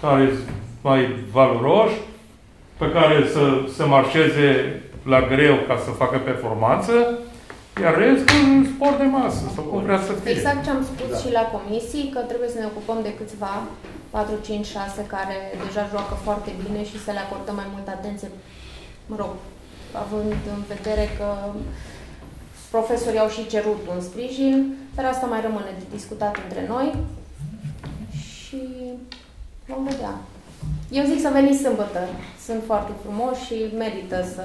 care sunt mai valoroși, pe care să se marșeze la greu ca să facă performanță, iar restul sport de masă, sau cum vrea să fie. Exact ce am spus și la comisii, că trebuie să ne ocupăm de câțiva, 4, 5, 6, care deja joacă foarte bine și să le acordăm mai multă atenție, mă rog, având în vedere că profesorii au și cerut un sprijin, dar asta mai rămâne de discutat între noi și vom vedea. Eu zic să veniți sâmbătă. Sunt foarte frumoși și merită să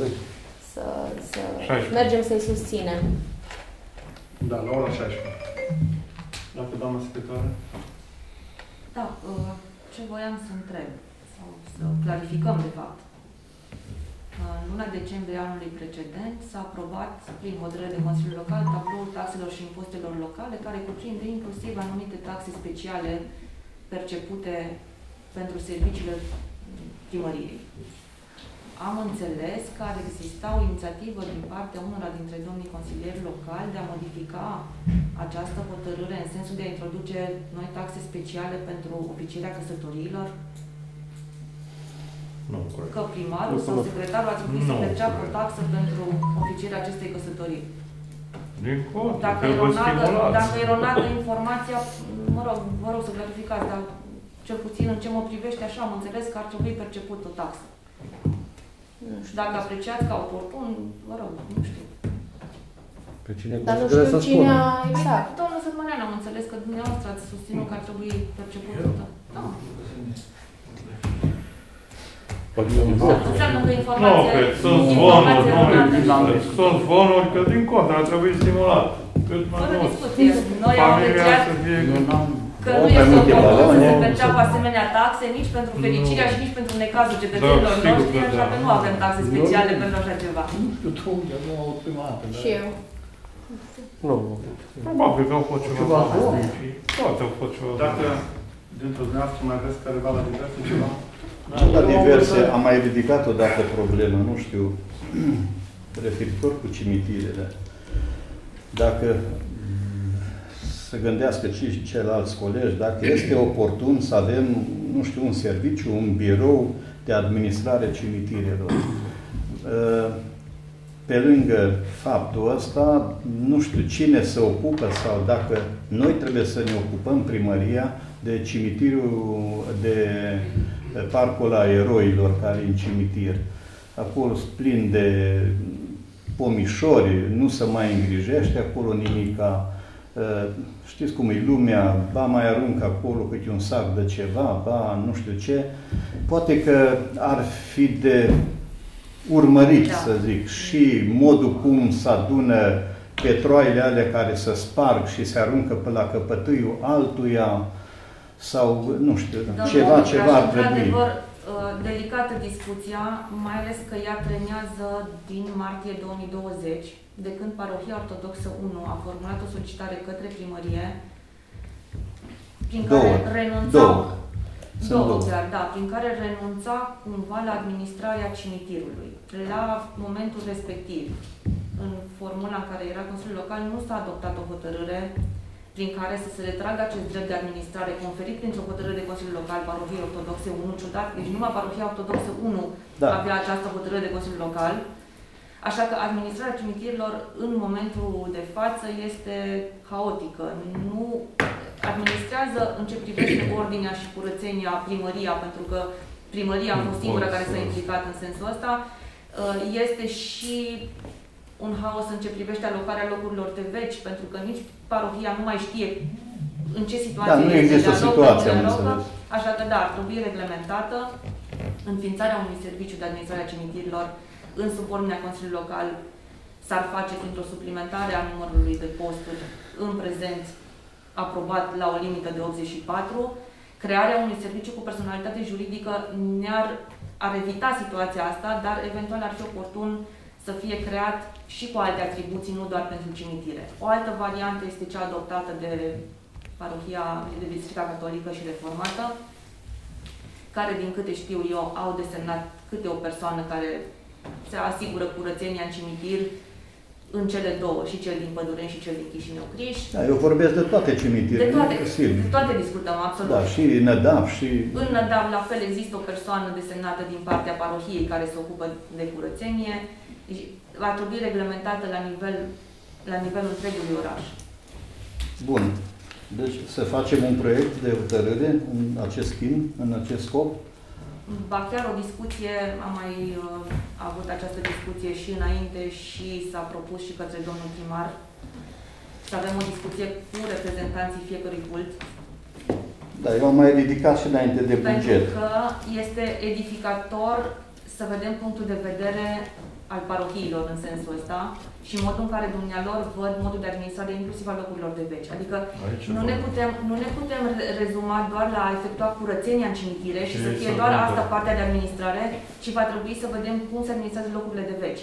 mergem să-i susținem. Da, la ora 16. Dacă doamna secretară? Da, ce voiam să întreb, sau să clarificăm de fapt. În luna decembrie anului precedent s-a aprobat prin hotărâre de Consiliul Local tabloul taxelor și impozitelor locale, care cuprinde inclusiv anumite taxe speciale percepute pentru serviciile primăriei. Am înțeles că ar exista o inițiativă din partea unora dintre domnii consilieri locali de a modifica această hotărâre în sensul de a introduce noi taxe speciale pentru oficierea căsătoriilor? Nu, corect. Că primarul sau secretarul ar trebui să perceapă o taxă pentru oficierea acestei căsătorii. Din contră, dacă eronată informația, mă rog, vă rog să clarificați, dar cel puțin în ce mă privește așa, am înțeles că ar trebui perceput o taxă. Nu știu, dacă apreciați ca oportun, vă rog, nu știu. Pe cine dar nu știu cine a... Exact. Domnul Sătmănean, am înțeles că dumneavoastră ați susținut că ar trebui perceput o taxă. Da. Înseamnă că informația... Nu, sunt zvonuri, sunt zvonuri că din contră ar trebui stimulat. Cât mai fără mult. discuție. Noi am apreciat că nu este oportun să se perceapă asemenea taxe nici pentru fericirea și nici pentru necazul cetățenilor noștri, așa că nu avem taxe speciale pentru așa ceva. Nu știu tu, eu nu aud prima dată. Și eu. Nu. Probabil că au fost ceva. Toate au fost ceva. Dacă dintre dumneavoastră mai aveți careva la diverse ceva? La diverse, am mai ridicat odată problemă, nu știu, referitor cu cimitirele. Dacă să gândească și ceilalți colegi, dacă este oportun să avem, nu știu, un serviciu, un birou de administrare cimitirelor. Pe lângă faptul ăsta, nu știu cine se ocupă sau dacă noi trebuie să ne ocupăm primăria de cimitirul de Parcul a Eroilor, care e în cimitir. Acolo sunt plin de pomișori, nu se mai îngrijește acolo nimica. Știți cum e lumea, ba mai aruncă acolo câte un sac de ceva, ba nu știu ce. Poate că ar fi de urmărit, să zic, și modul cum se adună petroaiele alea care se sparg și se aruncă pe la căpătâiul altuia, sau, nu știu, ceva ar trebui. Într-adevăr, delicată discuția, mai ales că ea trenează din martie 2020, de când Parohia Ortodoxă 1 a formulat o solicitare către primărie, prin care renunța... Două, da, prin care renunța cumva la administrarea cimitirului. La momentul respectiv, în formula în care era Consiliul Local, nu s-a adoptat o hotărâre prin care să se retragă acest drept de administrare conferit printr-o hotărâre de Consiliul Local, Parohia Ortodoxe 1, ciudat, deci numai Parohia Ortodoxă 1 avea această hotărâre de Consiliul Local. Așa că administrarea cimitirilor în momentul de față este haotică. Nu administrează în ce privește ordinea și curățenia primăria, pentru că primăria a fost singura care s-a implicat în sensul ăsta. Este și un haos în ce privește alocarea locurilor de veci, pentru că nici parohia nu mai știe în ce situație nu există situație, am înțeles. Așa că da, ar trebui reglementată înființarea unui serviciu de administrare a cimitirilor în subordinea Consiliului Local s-ar face printr-o suplimentare a numărului de posturi în prezent aprobat la o limită de 84. Crearea unui serviciu cu personalitate juridică ar evita situația asta, dar eventual ar fi oportun să fie creat și cu alte atribuții, nu doar pentru cimitire. O altă variantă este cea adoptată de Parohia de Biserica Catolică și Reformată, care, din câte știu eu, au desemnat câte o persoană care se asigură curățenia în cimitir în cele două, și cel din Pădureni și cel din Chișinău-Criș. Da, eu vorbesc de toate cimitirele. De toate discutăm, absolut. Da, și Nădav, și... În Nădav, la fel, există o persoană desemnată din partea parohiei care se ocupă de curățenie. Va trebui reglementată la nivelul întregului oraș. Bun. Deci să facem un proiect de hotărâre în acest schimb, în acest scop? Ba chiar o discuție, am mai avut această discuție și înainte și s-a propus și către domnul primar să avem o discuție cu reprezentanții fiecărui cult. Da, eu am mai ridicat și înainte de buget. Pentru că este edificator să vedem punctul de vedere al parohiilor în sensul ăsta și modul în care dumnealor văd modul de administrare inclusiv al locurilor de veci. Adică nu ne putem rezuma doar la a efectua curățenia în cimitire și să fie doar asta partea de administrare, ci va trebui să vedem cum se administrează locurile de veci.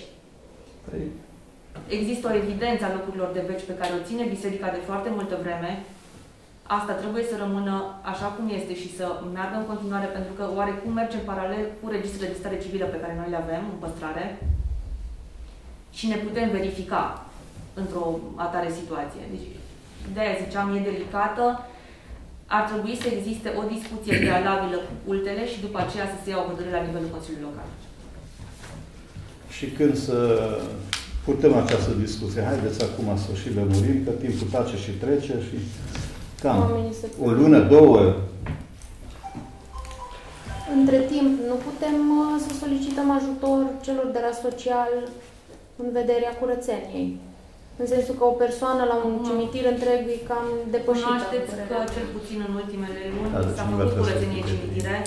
Există o evidență a locurilor de veci pe care o ține biserica de foarte multă vreme. Asta trebuie să rămână așa cum este și să meargă în continuare, pentru că oarecum merge în paralel cu registrele de stare civilă pe care noi le avem în păstrare și ne putem verifica într-o atare situație. Deci, de-aia ziceam, e delicată. Ar trebui să existe o discuție prealabilă cu cultele și după aceea să se ia o hotărâre la nivelul Consiliului Local. Și când să purtăm această discuție, haideți acum să și lămurim, că timpul tace și trece și cam o lună, două. Între timp, nu putem să solicităm ajutor celor de la social în vederea curățeniei. În sensul că o persoană la un cimitir întreg e cam depășită. Cunoașteți că cel puțin în ultimele luni s-a făcut curățenie în cimitire.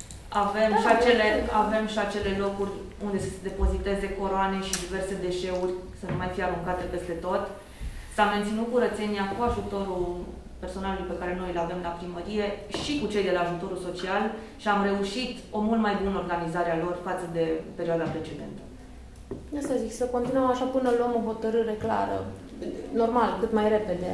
Avem și acele locuri unde să se depoziteze coroane și diverse deșeuri, să nu mai fie aruncate peste tot. S-a menținut curățenia cu ajutorul personalului pe care noi îl avem la primărie și cu cei de la ajutorul social și am reușit o mult mai bună organizare a lor față de perioada precedentă. Asta zic, să continuăm așa până luăm o hotărâre clară, normal, cât mai repede.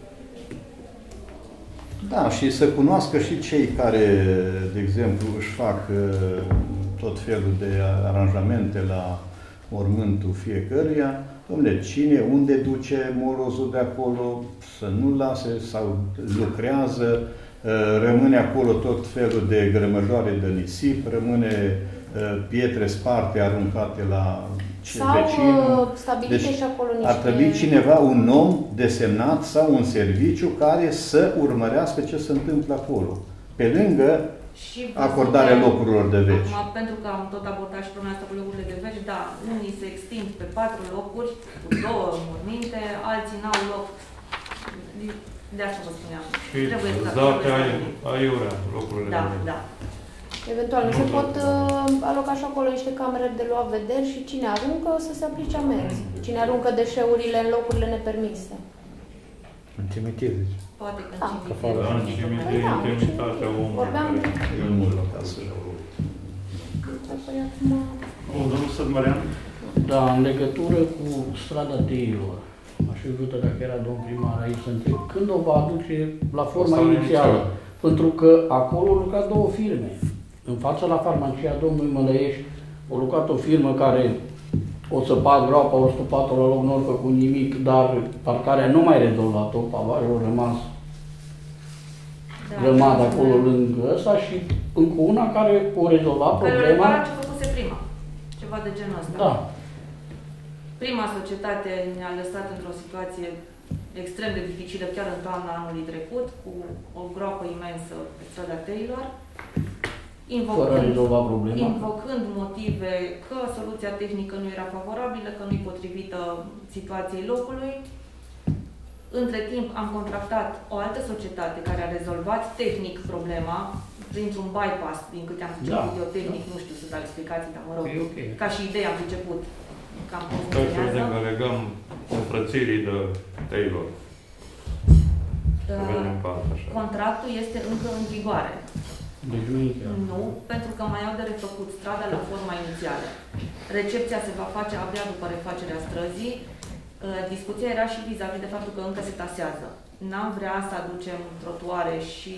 Da, și să cunoască și cei care, de exemplu, își fac tot felul de aranjamente la mormântul fiecăruia. Dom'le, cine, unde duce morozul de acolo, să nu lase, sau lucrează, rămâne acolo tot felul de grămăjoare de nisip, rămâne pietre sparte, aruncate la vecinul. Stabilite deci, și acolo niște... ar trebui cineva, un om desemnat sau un serviciu care să urmărească ce se întâmplă acolo. Pe lângă acordarea locurilor de veci. Acum, pentru că am tot abordat și problema asta cu locurile de veci, da, unii se extind pe 4 locuri, cu 2 morminte, alții n-au loc. De asta vă spuneam. Și zate aiurea locurile de veci. Da. Eventual, nu se pot aloca și acolo niște camere de luat vederi și cine aruncă să se aplice amenzi. Cine aruncă deșeurile în locurile nepermise. În cimitir, zici. Poate că în cimitir, intimitatea omului. Vorbeam de... Domnul Sădmărean? Da, în legătură cu strada Teilor, aș fi vrut, dacă era domn primar aici, să întreb, când o va aduce la forma inițială? Pentru că acolo au lucrat 2 firme. În fața la farmacia domnului Mălăiești a lucrat o firmă care o săpat groapa, o stupat-o la loc, nu a făcut nimic, dar parcarea nu mai rezolvat-o, pavajul a rămas grămadă acolo lângă ăsta și încă una care o rezolva problema. Care ce făcuse prima. Ceva de genul ăsta. Da. Prima societate ne-a lăsat într-o situație extrem de dificilă, chiar în toamna anului trecut, cu o groapă imensă pe strada Teilor, invocând motive că soluția tehnică nu era favorabilă, că nu-i potrivită situației locului. Între timp am contractat o altă societate care a rezolvat tehnic problema printr-un bypass, din câte am început eu tehnic, nu știu să dau explicații, dar mă rog, ca și idee am început. Că legăm înfrățirii de Taylor. Contractul este încă în vigoare. Deci nu, pentru că mai au de refăcut strada la forma inițială. Recepția se va face abia după refacerea străzii. Discuția era și vis-a-vis de faptul că încă se tasează. N-am vrea să aducem trotuare și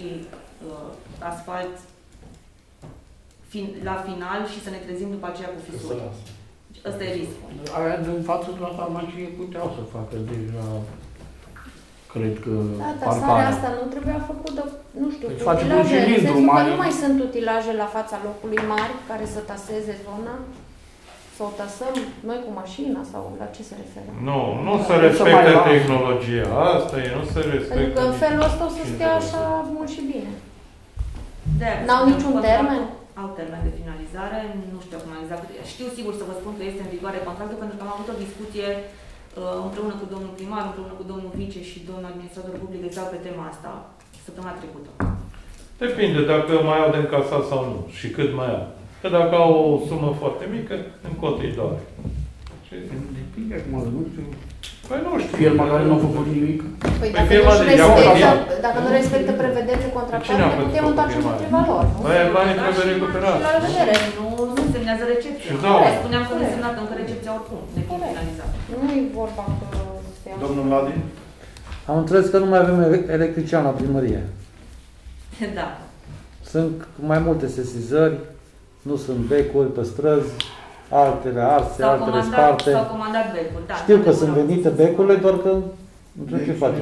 asfalt la final și să ne trezim după aceea cu fisuri. ăsta e riscul. Aia din față de la farmacie puteau să facă deja, cred că, Da, tasarea parcarea. asta nu trebuia făcută, nu știu, Deci cu facem un utilaje, în cilindru sensul că mare. nu mai sunt utilaje la fața locului mari care să taseze zona, să o tasăm noi cu mașina sau la ce se referă? Nu se respectă tehnologia. Asta e, nu se respectă. Pentru că în felul ăsta o să nici stea tehnologie. așa mult și bine. De-aia N-au spunem, niciun contractul termen? Au termen de finalizare, nu știu acum exact. Știu sigur să vă spun că este în vigoare contractul, pentru că am avut o discuție împreună cu domnul primar, împreună cu domnul vice și domnul administrator public exact pe tema asta săptămâna trecută. Depinde dacă mai au de încasat sau nu și cât mai au. Că dacă au o sumă foarte mică, în cotă îi doare. Depinde acum, nu știu. Păi nu știu. Firma care nu a făcut nimic. Păi dacă nu respectă prevederile contractuale, ne putem întoarce împotriva lor. Aia banii trebuie recuperați. La revedere. Nu semnează recepția. Da. Spuneam că nu semnat încă recepția oricum, nefiind finalizată. Nu e vorba că se ia. Domnul Vladin? Am înțeles că nu mai avem electrician la primărie. Da. Sunt mai multe sesizări, nu sunt becuri pe străzi, altele arse, altele sparte. S-au comandat becuri, da. Știu că sunt venite becurile, doar că nu știu ce facem.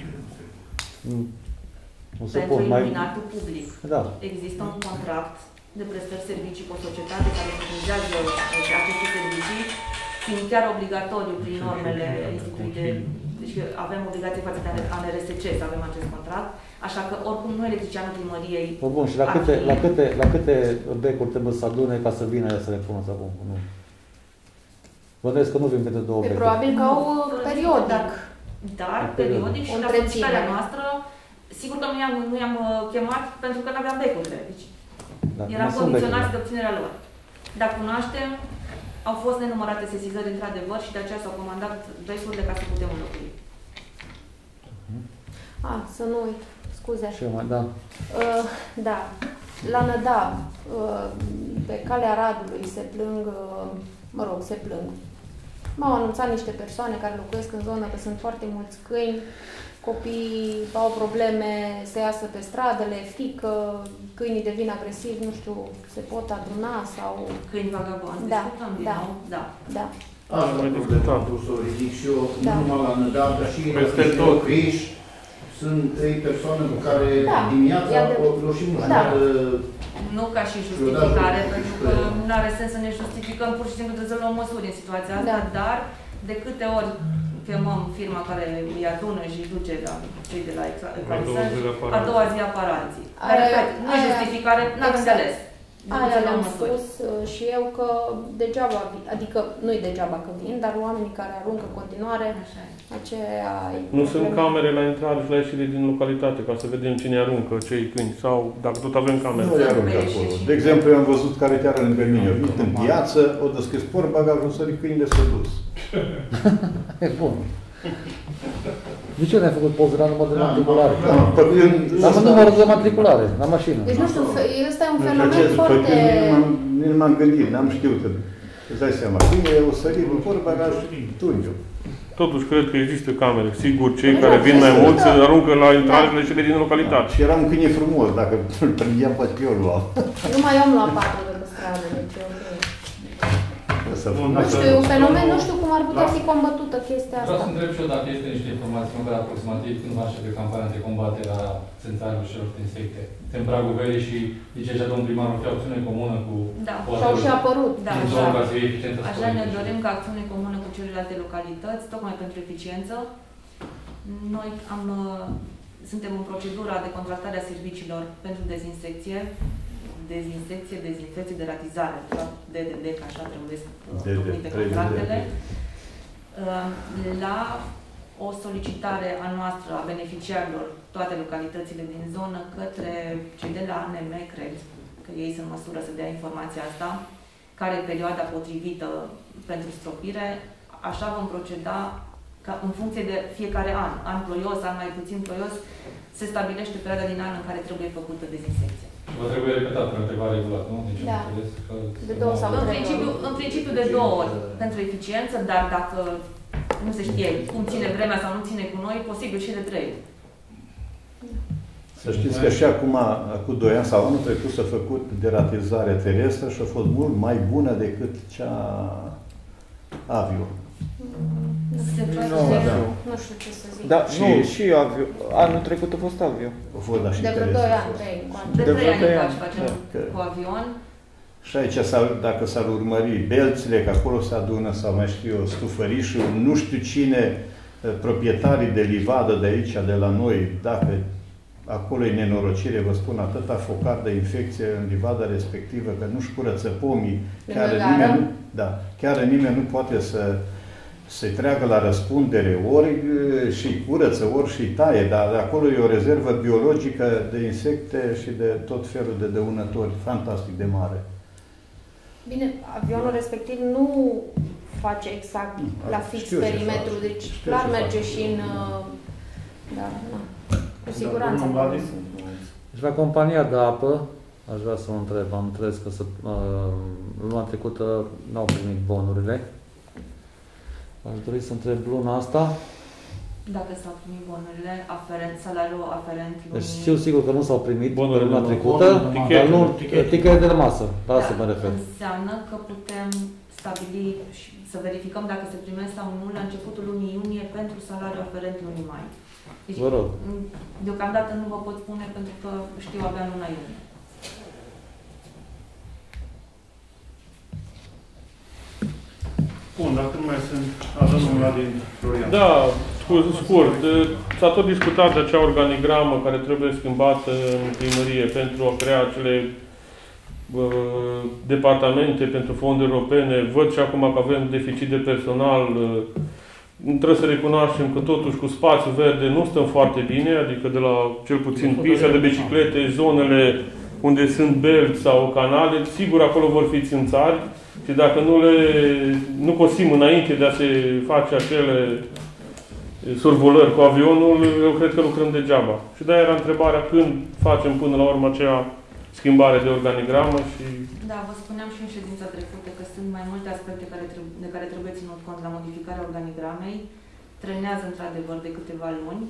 Nu se Pentru pot mai... iluminatul public. Da. Există un contract de prestări servicii cu o societate care furnizează aceste servicii, fiind chiar obligatoriu prin normele instituite. Deci avem obligație față de ANRSC să avem acest contract, așa că oricum nu electricianul primăriei. Bun, și la câte becuri trebuie să adune ca să vină să le pună acum? Nu. Bănuiesc că nu vin pentru 2 becuri. Probabil că au periodic. Dar periodic și la solicitarea noastră, sigur că nu i-am chemat pentru că nu aveam becurile. Deci eram condiționați de obținerea lor. Dar cunoaștem, au fost nenumărate sesizări într-adevăr și de aceea s-au comandat becurile ca să putem înlocui. Să nu uit, scuze. Ce mai, da. Da, la Nădab, pe calea Radului se plâng, se plâng. M-au anunțat niște persoane care locuiesc în zonă că sunt foarte mulți câini, copiii au probleme să iasă pe stradă, le e frică, câinii devin agresivi, nu știu, se pot aduna sau... Câini vagabonzi, da, da. Am mai discutat, o să o ridic și eu, nu numai la Nădab, dar și peste tot. Sunt 3 persoane cu care dimineața o și mușcat. Nu ca și justificare, pentru că nu are sens să ne justificăm, pur și simplu trebuie să luăm măsuri în situația asta, dar de câte ori chemăm firma care îi adună și îi duce la cei de la ecanisări, a doua zi apar alții. Nu e justificare, n-am înțeles. Aia le-am spus și eu că degeaba, adică nu-i degeaba că vin, dar oamenii care aruncă în continuare, aceea... Nu sunt camere la intrare și la ieșire din localitate, ca să vedem cine aruncă, cei câini, sau dacă tot avem camere. Nu aruncă acolo. De exemplu, eu am văzut care chiar lângă mine. Eu venit în piață, o deschis portbagajul, sări câinile s-a dus. E bun. De ce n-ai făcut poză la număr de matriculare? Am numărul de matriculare, la mașină. Deci nu știu, ăsta e un fenomen foarte... Nu m-am gândit, n-am știut. Îți dai seama, câine o sărit în portbagaj, tungiu. Totuși, cred că există camere. Sigur, cei care vin mai mulți aruncă la intrarele și din localitate. Și era un câine frumos, dacă îl prândeam, poate eu îl luam. Numai eu am luat 4 de pe stradă, deci e ok. Nu știu, e un fenomen, nu știu cum ar putea fi combătută chestia asta. Vreau să întreb și eu dacă este niște informații, măcar aproximativ, când va începe campania de combatere a țânțarilor și celor insecte. În pragul verii și zice așa domnul primar, o fi acțiune comună cu... Da, și-au și apărut. Da, așa ne dorim ca acțiune comună cu celelalte localități, tocmai pentru eficiență. Noi suntem în procedura de contractare a serviciilor pentru dezinfecție, dezinfecție, deratizare, DDD, că așa trebuie numite contractele, la o solicitare a noastră, a beneficiarilor, toate localitățile din zonă, către cei de la ANM, cred, că ei sunt în măsură să dea informația asta, care e perioada potrivită pentru stropire, așa vom proceda ca în funcție de fiecare an ploios, an mai puțin ploios, se stabilește perioada din an în care trebuie făcută dezinfecția. Vă trebuie repetat pentru ceva regulat, nu? Deci da. De 2 sau 3 în principiu de 2 ori pentru eficiență, dar dacă nu se știe cum ține vremea sau nu ține cu noi, posibil și de 3. Să știți că și acum, cu 2 ani sau anul trecut, s-a făcut deratizare terestră și a fost mult mai bună decât cea Avio. Nu știu ce să zic. Da, și Avio. Anul trecut a fost Avio. A fost, dar și de vreo 2 ani, 3 De 3 ani încoace facem cu avion. Și aici, dacă s-ar urmări Belțile, că acolo se adună, sau mai știu eu, Stufărișul, nu știu cine, proprietarii de livadă de aici, de la noi, dacă acolo e nenorocire, vă spun, atâta focar de infecție în livada respectivă, că nu-și curăță pomii, chiar nimeni nu poate să-i treagă la răspundere, ori și curăță, ori și taie, dar de acolo e o rezervă biologică de insecte și de tot felul de dăunători, fantastic de mare. Bine, avionul respectiv nu face exact la fix perimetru, deci clar merge și în... cu siguranță. Deci la compania de apă, aș vrea să o întreb, am înțeles că luna trecută n-au primit bonurile. Aș dori să întreb luna asta. Dacă s-au primit bonurile, salariul aferent lunii... Deci știu sigur că nu s-au primit bonurile luna trecută, dar nu tichetele de masă. La asta mă refer. Înseamnă că putem stabili și să verificăm dacă se primesc sau nu la începutul lunii iunie pentru salariul aferent lunii mai. Deci, vă rog. Deocamdată nu vă pot spune pentru că știu abia luna iunie. Bun, dacă nu mai sunt, domnul Vladin Florian. Da, scurt. S-a tot discutat de acea organigramă care trebuie schimbată în primărie pentru a crea acele departamente pentru fonduri europene. Văd și acum că avem deficit de personal. Trebuie să recunoaștem că totuși cu spațiu verde nu stăm foarte bine, adică de la cel puțin pista de biciclete, zonele unde sunt belți sau canale, sigur acolo vor fi țânțari și dacă nu cosim înainte de a se face acele survolări cu avionul, eu cred că lucrăm degeaba. Și de-aia era întrebarea când facem până la urmă aceea schimbare de organigramă și... Da, vă spuneam și în ședința trecută că sunt mai multe aspecte de care trebuie ținut cont la modificarea organigramei. Trenează într-adevăr de câteva luni.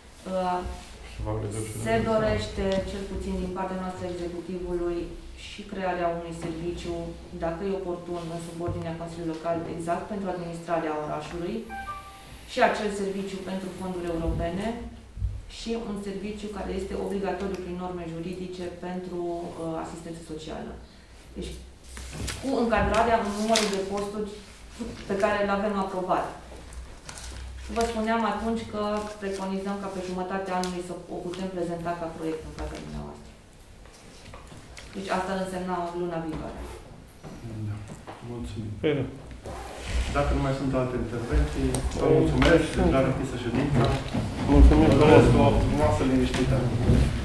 Se dorește, cel puțin din partea noastră executivului, și crearea unui serviciu, dacă e oportun, în subordinea Consiliului Local, exact pentru administrarea orașului, și acel serviciu pentru fonduri europene, și un serviciu care este obligatoriu prin norme juridice pentru asistență socială. Deci, cu încadrarea numărului de posturi pe care le avem aprobat. Vă spuneam atunci că preconizăm ca pe jumătatea anului să o putem prezenta ca proiect în fața dumneavoastră. Deci asta însemna o lună viitoare. Da. Mulțumim. Bine. Dacă nu mai sunt alte intervenții, vă mulțumesc, declar închisă ședința. Mulțumim. Vă doresc o frumoasă liniștită.